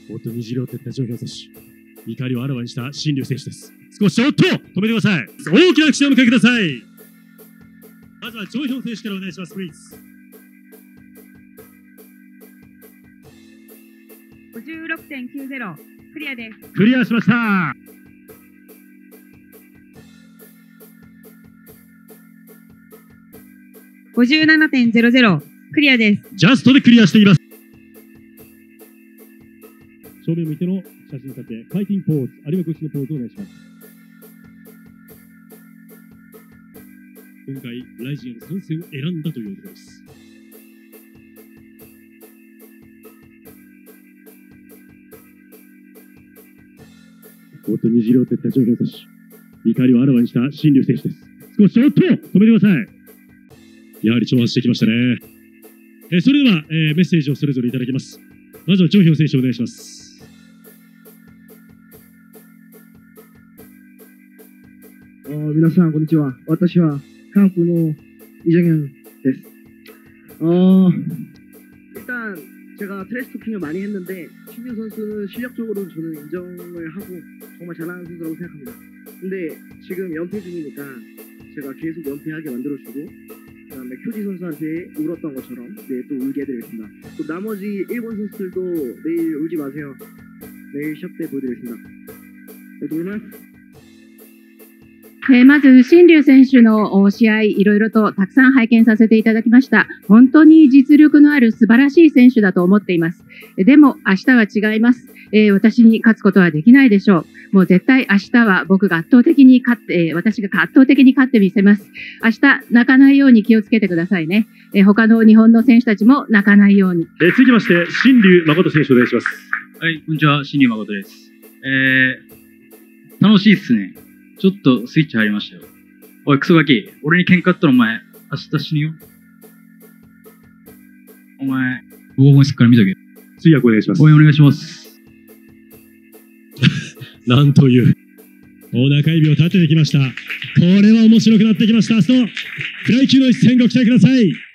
おっと、虹色を照った上表選手。怒りをあらわにした新竜選手です。少し、おっと止めてください。大きな拍手をお迎えください。まずは上表選手からお願いします、プリーズ。 56.90、クリアです。 クリアしました。 57.00、クリアです。 ジャストでクリアしています。正面向いての写真撮影、回転ポーズ、あるいはこっちのポーズをお願いします。今回、ライジンへの参戦を選んだということです。おっと、虹色を照った上表選手。怒りをあらわにした新竜選手です。少し、おっと止めてください。やはり挑発してきましたね。それでは、メッセージをそれぞれいただきます。まずは上表選手お願いします。 皆さん、こんにちは。私は韓国のイ・ジャギョンです。일단 제가 트래시 토킹을 많이 했는데 신유 선수는 실력적으로 저는 인정을 하고 정말 잘하는 선수라고 생각합니다. 근데 지금 연패 중이니까 제가 계속 연패하게 만들어주고 그다음에 큐지 선수한테 울었던 것처럼 내일 또 울게 해드리겠습니다. 또 나머지 일본 선수들도 내일 울지 마세요. 내일 시합 때 보여드리겠습니다. 네, 오늘 まず、新竜選手の試合、いろいろとたくさん拝見させていただきました。本当に実力のある素晴らしい選手だと思っています。でも、明日は違います。私に勝つことはできないでしょう。もう絶対明日は僕が圧倒的に勝って、私が圧倒的に勝ってみせます。明日、泣かないように気をつけてくださいね。他の日本の選手たちも泣かないように。 続きまして、新竜誠選手お願いします。 はい、こんにちは、新竜誠です。楽しいっすね。ちょっとスイッチ入りましたよ。おい、クソガキ。俺に喧嘩あったらお前、明日死ぬよ。お前、黄金室から見とけ。 通訳お願いします。 応援お願いします。 なんという。お中指を立ててきました。これは面白くなってきました。明日のフライ級の一戦ご期待ください。